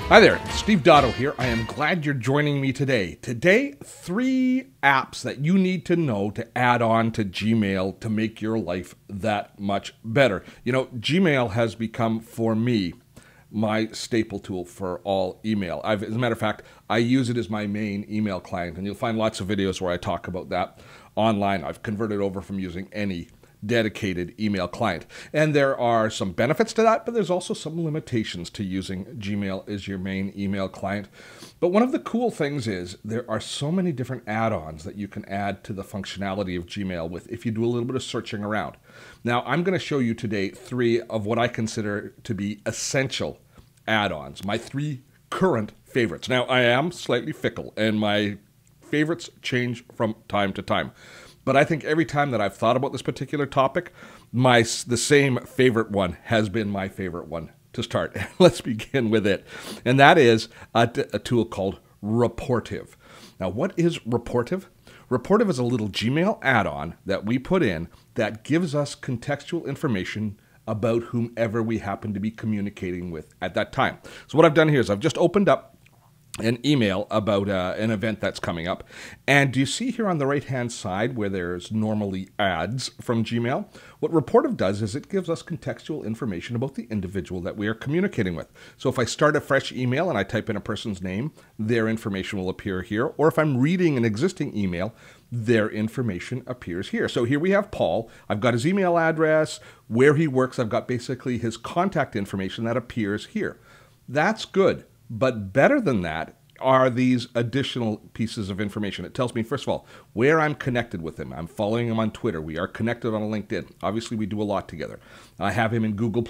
Hi there, Steve Dotto here. I am glad you're joining me today. Today, 3 apps that you need to know to add on to Gmail to make your life that much better. You know, Gmail has become, for me, my staple tool for all email. As a matter of fact, I use it as my main email client, and you'll find lots of videos where I talk about that online. I've converted over from using any dedicated email client. And there are some benefits to that, but there's also some limitations to using Gmail as your main email client. But one of the cool things is there are so many different add-ons that you can add to the functionality of Gmail with if you do a little bit of searching around. Now, I'm going to show you today 3 of what I consider to be essential add-ons, my 3 current favorites. Now, I am slightly fickle, and my favorites change from time to time. But I think every time that I've thought about this particular topic, the same favorite one has been my favorite one to start. Let's begin with it. And that is a tool called Rapportive. Now, what is Rapportive? Rapportive is a little Gmail add-on that we put in that gives us contextual information about whomever we happen to be communicating with at that time. So what I've done here is I've just opened up an email about an event that's coming up. And do you see here on the right-hand side where there's normally ads from Gmail? What Rapportive does is it gives us contextual information about the individual that we are communicating with. So if I start a fresh email and I type in a person's name, their information will appear here. Or if I'm reading an existing email, their information appears here. So here we have Paul. I've got his email address, where he works. I've got basically his contact information that appears here. That's good. But better than that are these additional pieces of information. It tells me, first of all, where I'm connected with him. I'm following him on Twitter. We are connected on LinkedIn. Obviously, we do a lot together. I have him in Google+.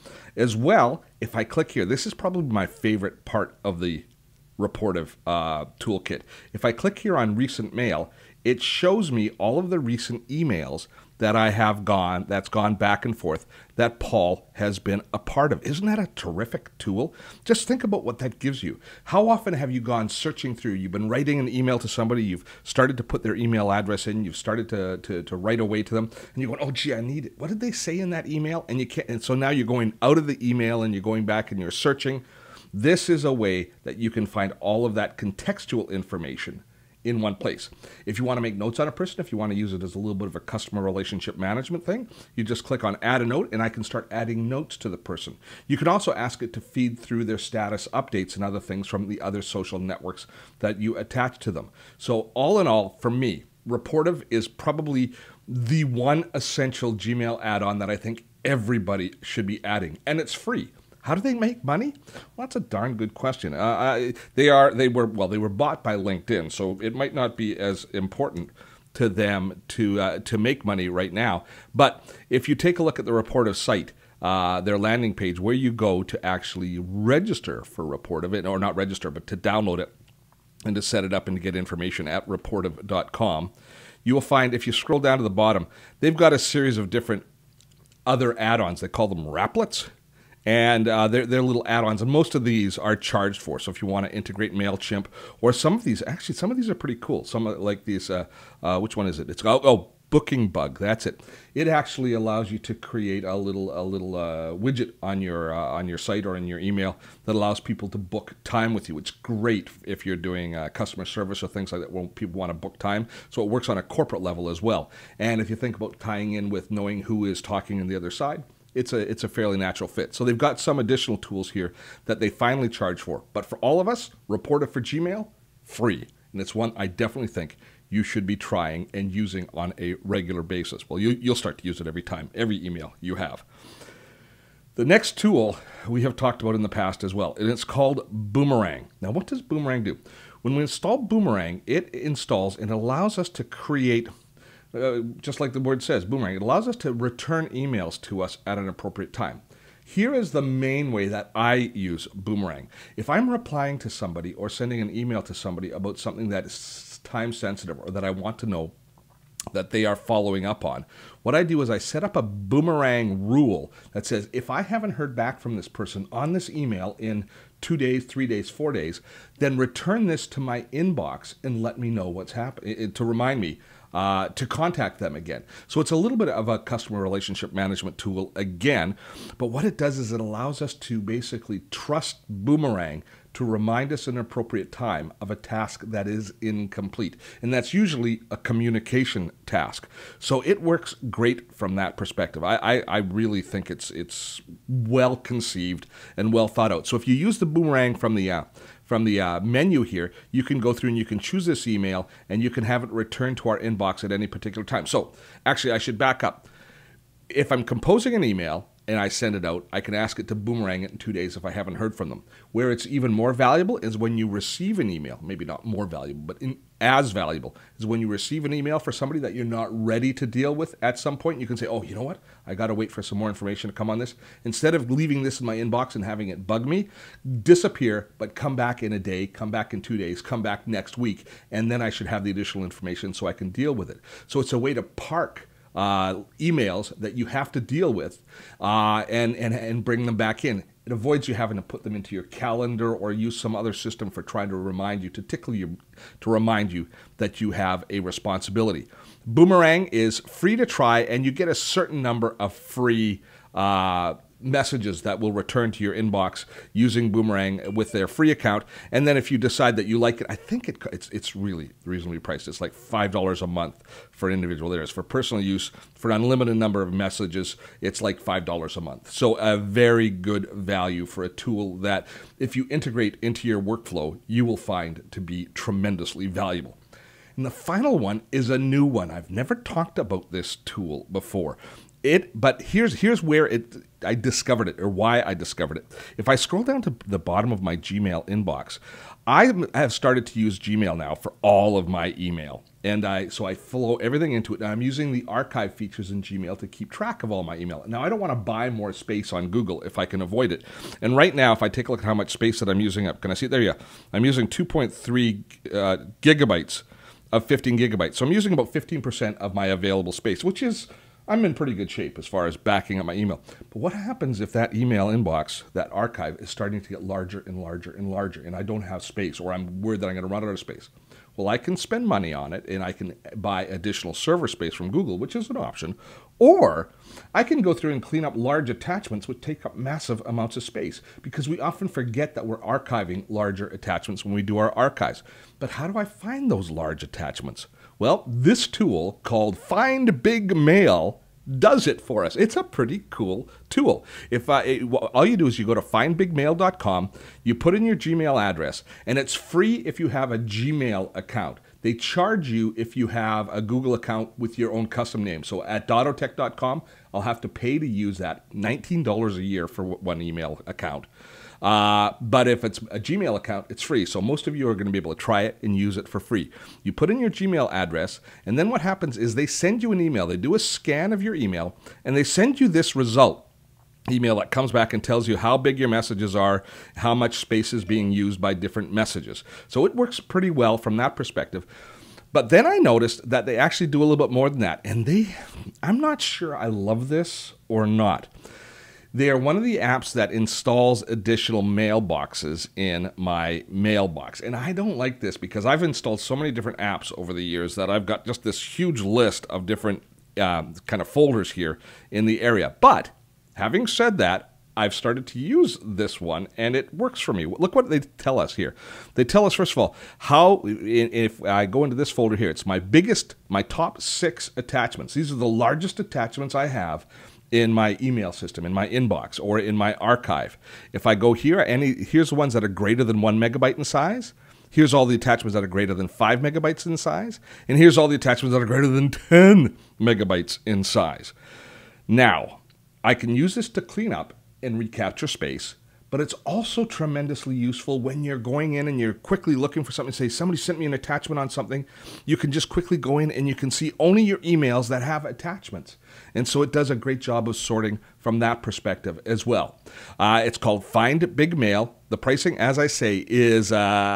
As well, if I click here, this is probably my favorite part of the Rapportive toolkit. If I click here on Recent Mail, it shows me all of the recent emails that I have that's gone back and forth that Paul has been a part of. Isn't that a terrific tool? Just think about what that gives you. How often have you gone searching through? You've been writing an email to somebody, you've started to put their email address in, you've started to write away to them, and you're going, oh gee, I need it. What did they say in that email? And you can't, and so now you're going out of the email and you're going back and you're searching. This is a way that you can find all of that contextual information in one place. If you want to make notes on a person, if you want to use it as a little bit of a customer relationship management thing, you just click on Add a Note, and I can start adding notes to the person. You can also ask it to feed through their status updates and other things from the other social networks that you attach to them. So all in all, for me, Rapportive is probably the one essential Gmail add-on that I think everybody should be adding, and it's free. How do they make money? Well, that's a darn good question. They were bought by LinkedIn, so it might not be as important to them to make money right now. But if you take a look at the Rapportive site, their landing page, where you go to actually register for Rapportive, or not register, but to download it and to set it up and to get information at rapportive.com, you will find, if you scroll down to the bottom, they've got a series of different other add-ons. They call them Wraplets. And they're little add-ons, and most of these are charged for. So if you want to integrate MailChimp, or some of these are pretty cool. Some like these, which one is it? It's Booking Bug. That's it. It actually allows you to create a little widget on your site or in your email that allows people to book time with you. It's great if you're doing customer service or things like that when people want to book time. So it works on a corporate level as well. And if you think about tying in with knowing who is talking on the other side, it's a fairly natural fit. So they've got some additional tools here that they finally charge for. But for all of us, Rapportive for Gmail, free. And it's one I definitely think you should be trying and using on a regular basis. Well, you'll start to use it every email you have. The next tool we have talked about in the past as well, and it's called Boomerang. Now, what does Boomerang do? When we install Boomerang, it installs and allows us to create, just like the word says, Boomerang, it allows us to return emails to us at an appropriate time. Here is the main way that I use Boomerang. If I'm replying to somebody or sending an email to somebody about something that is time sensitive or that I want to know that they are following up on, what I do is I set up a Boomerang rule that says if I haven't heard back from this person on this email in 2 days, 3 days, 4 days, then return this to my inbox and let me know what's happening, to remind me to contact them again. So it's a little bit of a customer relationship management tool again, but what it does is it allows us to basically trust Boomerang to remind us at an appropriate time of a task that is incomplete. And that's usually a communication task. So it works great from that perspective. I really think it's well conceived and well thought out. So if you use the Boomerang from the menu here, you can go through and you can choose this email and you can have it returned to our inbox at any particular time. So actually, I should back up. If I'm composing an email and I send it out, I can ask it to boomerang it in 2 days if I haven't heard from them. Where it's even more valuable is when you receive an email, maybe not more valuable, but as valuable, is when you receive an email for somebody that you're not ready to deal with at some point. You can say, oh, you know what? I got to wait for some more information to come on this. Instead of leaving this in my inbox and having it bug me, disappear, but come back in a day, come back in 2 days, come back next week, and then I should have the additional information so I can deal with it. So it's a way to park emails that you have to deal with and bring them back in. It avoids you having to put them into your calendar or use some other system for trying to remind you, to tickle you, to remind you that you have a responsibility. Boomerang is free to try, and you get a certain number of free messages that will return to your inbox using Boomerang with their free account. And then if you decide that you like it, I think it's really reasonably priced. It's like $5 a month for an individual. There is for personal use, for an unlimited number of messages, it's like $5 a month. So a very good value for a tool that if you integrate into your workflow, you will find to be tremendously valuable. And the final one is a new one. I've never talked about this tool before. But here's where I discovered it, or why I discovered it. If I scroll down to the bottom of my Gmail inbox, I have started to use Gmail now for all of my email. And so I flow everything into it. And I'm using the archive features in Gmail to keep track of all my email. Now, I don't want to buy more space on Google if I can avoid it. And right now, if I take a look at how much space that I'm using up, can I see it? There you go. I'm using 2.3 gigabytes of 15 gigabytes. So I'm using about 15% of my available space, which is... I'm in pretty good shape as far as backing up my email. But what happens if that email inbox, that archive, is starting to get larger and larger and larger, and I don't have space, or I'm worried that I'm going to run out of space? Well, I can spend money on it, and I can buy additional server space from Google, which is an option, or I can go through and clean up large attachments which take up massive amounts of space, because we often forget that we're archiving larger attachments when we do our archives. But how do I find those large attachments? Well, this tool called Find Big Mail does it for us. It's a pretty cool tool. All you do is you go to findbigmail.com, you put in your Gmail address, and it's free if you have a Gmail account. They charge you if you have a Google account with your own custom name. So at dototech.com, I'll have to pay to use that, $19 a year for one email account. But if it's a Gmail account, it's free. So most of you are going to be able to try it and use it for free. You put in your Gmail address, and then what happens is they send you an email. They do a scan of your email, and they send you this result email that comes back and tells you how big your messages are, how much space is being used by different messages. So it works pretty well from that perspective. But then I noticed that they actually do a little bit more than that. And I'm not sure I love this or not. They are one of the apps that installs additional mailboxes in my mailbox. And I don't like this because I've installed so many different apps over the years that I've got just this huge list of different kind of folders here in the area. But having said that, I've started to use this one, and it works for me. Look what they tell us here. They tell us, first of all, if I go into this folder here, it's my top 6 attachments. These are the largest attachments I have in my email system, in my inbox, or in my archive. If I go here, here's the ones that are greater than 1 megabyte in size. Here's all the attachments that are greater than 5 megabytes in size. And here's all the attachments that are greater than 10 megabytes in size. Now, I can use this to clean up and recapture space, but it's also tremendously useful when you're going in and you're quickly looking for something. Say somebody sent me an attachment on something. You can just quickly go in and you can see only your emails that have attachments. And so it does a great job of sorting from that perspective as well. It's called Find Big Mail. The pricing, as I say, is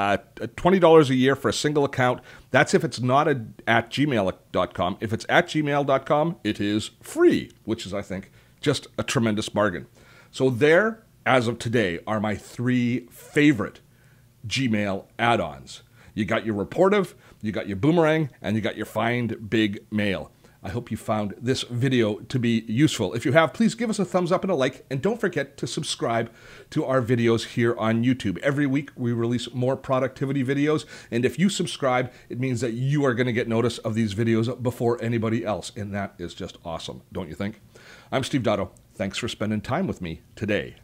$20 a year for a single account. That's if it's not at gmail.com. If it's at gmail.com, it is free, which is, I think, just a tremendous bargain. So there, as of today, are my 3 favorite Gmail add-ons. You got your Rapportive, you got your Boomerang, and you got your Find Big Mail. I hope you found this video to be useful. If you have, please give us a thumbs up and a like, and don't forget to subscribe to our videos here on YouTube. Every week we release more productivity videos, and if you subscribe, it means that you are going to get notice of these videos before anybody else, and that is just awesome, don't you think? I'm Steve Dotto. Thanks for spending time with me today.